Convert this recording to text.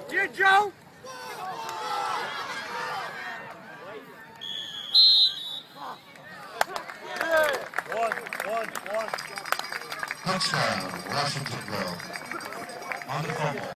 You, Joe. Touchdown, Washington Grove. On the fumble.